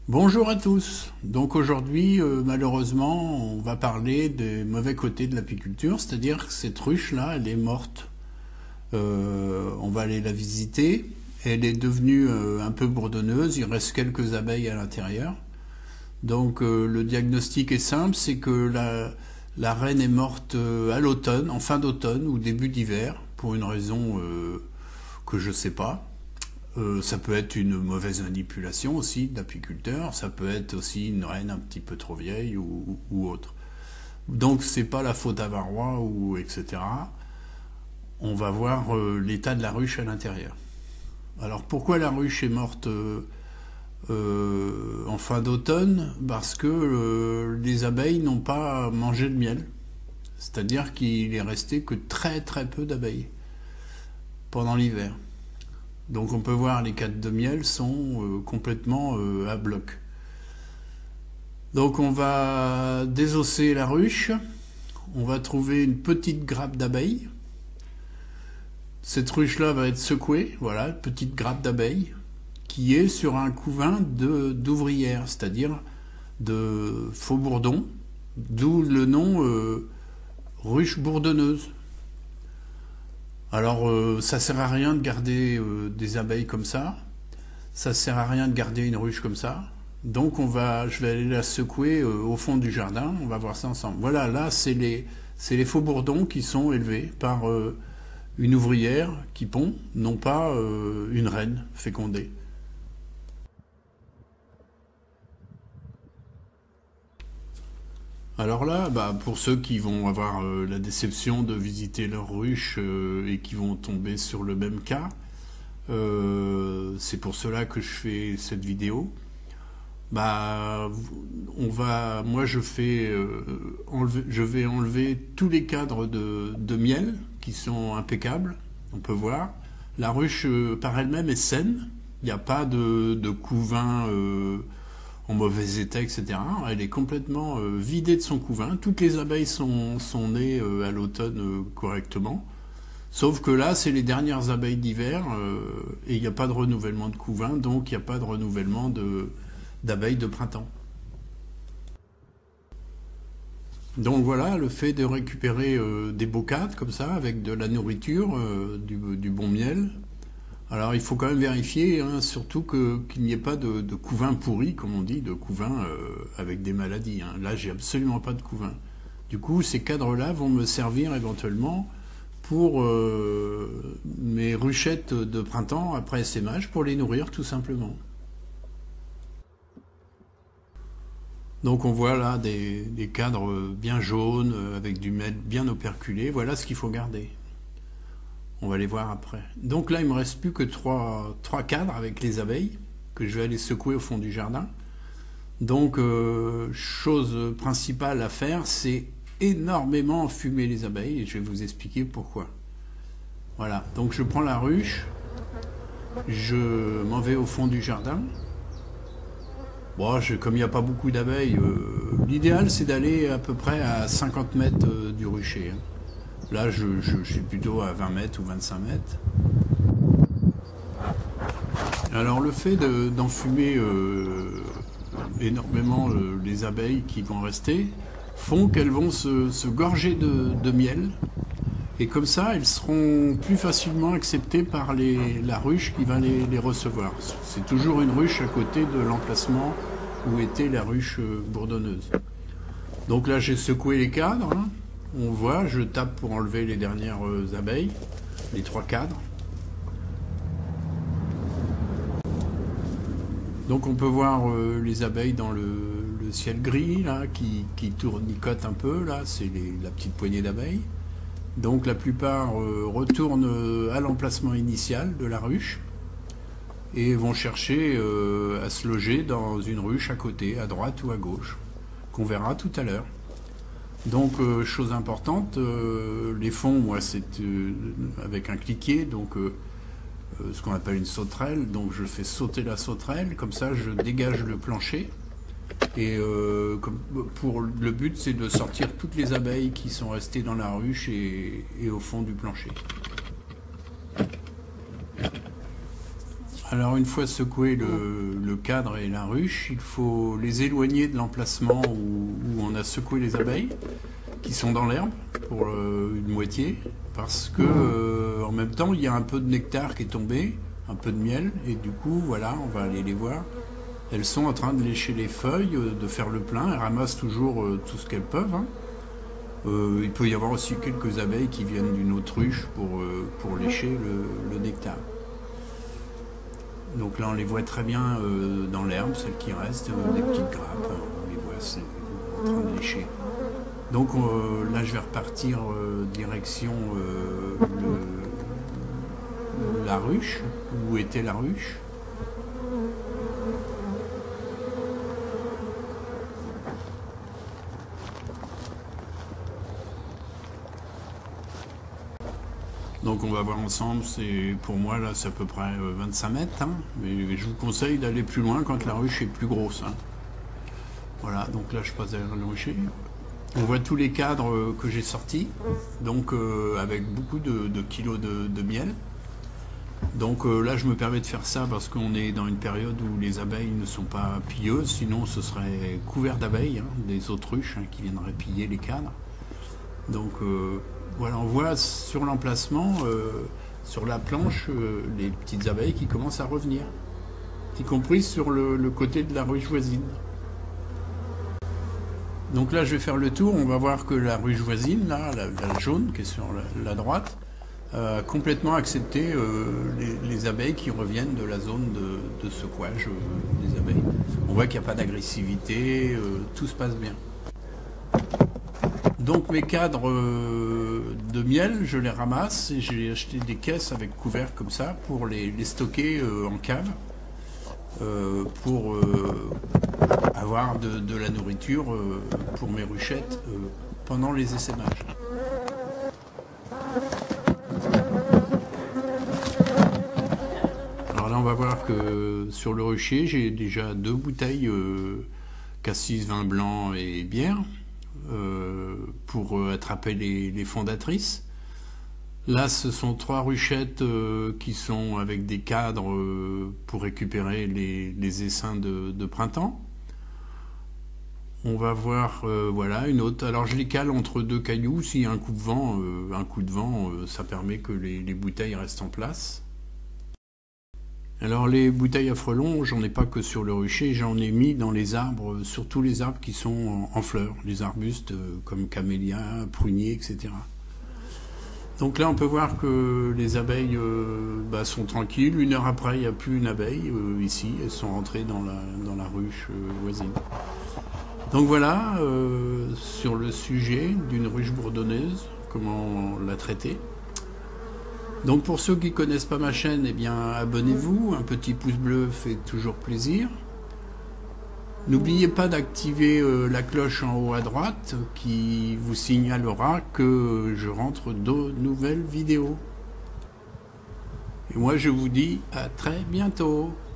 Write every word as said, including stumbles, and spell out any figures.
Bonjour à tous. Donc aujourd'hui, euh, malheureusement, on va parler des mauvais côtés de l'apiculture, c'est-à-dire que cette ruche-là, elle est morte. Euh, on va aller la visiter. Elle est devenue euh, un peu bourdonneuse, il reste quelques abeilles à l'intérieur. Donc euh, le diagnostic est simple, c'est que la, la reine est morte euh, à l'automne, en fin d'automne ou début d'hiver, pour une raison euh, que je ne sais pas. Euh, ça peut être une mauvaise manipulation aussi d'apiculteur, ça peut être aussi une reine un petit peu trop vieille ou, ou autre. Donc c'est pas la faute à Varroa ou et cetera. On va voir euh, l'état de la ruche à l'intérieur. Alors pourquoi la ruche est morte euh, euh, en fin d'automne? Parce que euh, les abeilles n'ont pas mangé de miel. C'est-à-dire qu'il est resté que très très peu d'abeilles pendant l'hiver. Donc on peut voir les cates de miel sont euh, complètement euh, à bloc. Donc on va désosser la ruche, on va trouver une petite grappe d'abeilles. Cette ruche-là va être secouée, voilà, une petite grappe d'abeilles, qui est sur un couvain d'ouvrières, c'est-à-dire de faux bourdons, d'où le nom euh, ruche bourdonneuse. Alors, euh, ça sert à rien de garder euh, des abeilles comme ça. Ça sert à rien de garder une ruche comme ça. Donc, on va, je vais aller la secouer euh, au fond du jardin. On va voir ça ensemble. Voilà, là, c'est les, c'est les faux bourdons qui sont élevés par euh, une ouvrière qui pond, non pas euh, une reine fécondée. Alors là, bah, pour ceux qui vont avoir euh, la déception de visiter leur ruche euh, et qui vont tomber sur le même cas, euh, c'est pour cela que je fais cette vidéo. Bah, on va, moi je fais, euh, enlever, je vais enlever tous les cadres de, de miel qui sont impeccables. On peut voir. La ruche euh, par elle-même est saine. Il n'y a pas de, de couvain euh, en mauvais état, et cetera. Elle est complètement euh, vidée de son couvain. Toutes les abeilles sont, sont nées euh, à l'automne euh, correctement. Sauf que là, c'est les dernières abeilles d'hiver euh, et il n'y a pas de renouvellement de couvain, donc il n'y a pas de renouvellement de, d'abeilles de printemps. Donc voilà, le fait de récupérer euh, des bocades comme ça, avec de la nourriture, euh, du, du bon miel. Alors il faut quand même vérifier, hein, surtout que, qu'il n'y ait pas de, de couvain pourri, comme on dit, de couvain euh, avec des maladies. Hein. Là, j'ai absolument pas de couvain. Du coup, ces cadres-là vont me servir éventuellement pour euh, mes ruchettes de printemps après essaimage, pour les nourrir tout simplement. Donc on voit là des, des cadres bien jaunes, avec du miel bien operculé. Voilà ce qu'il faut garder. On va les voir après. Donc là, il me reste plus que trois, trois cadres avec les abeilles que je vais aller secouer au fond du jardin. Donc, euh, chose principale à faire, c'est énormément enfumer les abeilles et je vais vous expliquer pourquoi. Voilà, donc je prends la ruche, je m'en vais au fond du jardin. Bon, je, comme il n'y a pas beaucoup d'abeilles, euh, l'idéal c'est d'aller à peu près à cinquante mètres euh, du rucher. Hein. Là, je, je, je suis plutôt à vingt mètres ou vingt-cinq mètres. Alors, le fait de, d'enfumer euh, énormément euh, les abeilles qui vont rester font qu'elles vont se, se gorger de, de miel. Et comme ça, elles seront plus facilement acceptées par les, la ruche qui va les, les recevoir. C'est toujours une ruche à côté de l'emplacement où était la ruche bourdonneuse. Donc là, j'ai secoué les cadres. Hein. On voit, je tape pour enlever les dernières abeilles, les trois cadres. Donc on peut voir euh, les abeilles dans le, le ciel gris, là, qui, qui tournicotent un peu, là, c'est la petite poignée d'abeilles. Donc la plupart euh, retournent à l'emplacement initial de la ruche et vont chercher euh, à se loger dans une ruche à côté, à droite ou à gauche, qu'on verra tout à l'heure. Donc, euh, chose importante, euh, les fonds, moi, c'est euh, avec un cliquet, donc euh, euh, ce qu'on appelle une sauterelle. Donc, je fais sauter la sauterelle, comme ça, je dégage le plancher. Et euh, comme, pour le but, c'est de sortir toutes les abeilles qui sont restées dans la ruche et, et au fond du plancher. Alors une fois secoué le, le cadre et la ruche, il faut les éloigner de l'emplacement où, où on a secoué les abeilles, qui sont dans l'herbe pour euh, une moitié, parce que euh, en même temps il y a un peu de nectar qui est tombé, un peu de miel, et du coup voilà, on va aller les voir. Elles sont en train de lécher les feuilles, de faire le plein, elles ramassent toujours euh, tout ce qu'elles peuvent. Hein. Euh, il peut y avoir aussi quelques abeilles qui viennent d'une autruche pour, euh, pour lécher le, le nectar. Donc là on les voit très bien euh, dans l'herbe, celles qui restent, euh, des petites grappes, on les voit c'est, en train de lécher. Donc euh, là je vais repartir euh, direction euh, le, la ruche, où était la ruche. Donc on va voir ensemble, c'est pour moi là c'est à peu près vingt-cinq mètres, hein, mais je vous conseille d'aller plus loin quand la ruche est plus grosse. Hein. Voilà, donc là je passe derrière le rucher. On voit tous les cadres que j'ai sortis, donc euh, avec beaucoup de, de kilos de, de miel. Donc euh, là je me permets de faire ça parce qu'on est dans une période où les abeilles ne sont pas pilleuses, sinon ce serait couvert d'abeilles, hein, des autruches hein, qui viendraient piller les cadres. Donc euh, voilà, on voit sur l'emplacement, euh, sur la planche, euh, les petites abeilles qui commencent à revenir, y compris sur le, le côté de la ruche voisine. Donc là, je vais faire le tour. On va voir que la ruche voisine, là, la, la jaune, qui est sur la, la droite, a complètement accepté euh, les, les abeilles qui reviennent de la zone de, de secouage euh, des abeilles. On voit qu'il n'y a pas d'agressivité, euh, tout se passe bien. Donc mes cadres euh, de miel, je les ramasse et j'ai acheté des caisses avec couverts comme ça pour les, les stocker euh, en cave euh, pour euh, avoir de, de la nourriture euh, pour mes ruchettes euh, pendant les essaimages. Alors là on va voir que sur le rucher j'ai déjà deux bouteilles euh, cassis, vin blanc et bière. Euh, pour euh, attraper les, les fondatrices. Là, ce sont trois ruchettes euh, qui sont avec des cadres euh, pour récupérer les, les essaims de, de printemps. On va voir, euh, voilà, une autre. Alors, je les cale entre deux cailloux. S'il y a un coup de vent, euh, un coup de vent, euh, ça permet que les, les bouteilles restent en place. Alors les bouteilles à frelons, j'en ai pas que sur le rucher, j'en ai mis dans les arbres, sur tous les arbres qui sont en, en fleurs, les arbustes euh, comme camélia, prunier, et cetera. Donc là on peut voir que les abeilles euh, bah, sont tranquilles, une heure après il n'y a plus une abeille euh, ici, elles sont rentrées dans la, dans la ruche euh, voisine. Donc voilà, euh, sur le sujet d'une ruche bourdonneuse, comment la traiter. Donc pour ceux qui ne connaissent pas ma chaîne, eh bien abonnez-vous, un petit pouce bleu fait toujours plaisir. N'oubliez pas d'activer euh, la cloche en haut à droite qui vous signalera que je rentre de nouvelles vidéos. Et moi je vous dis à très bientôt.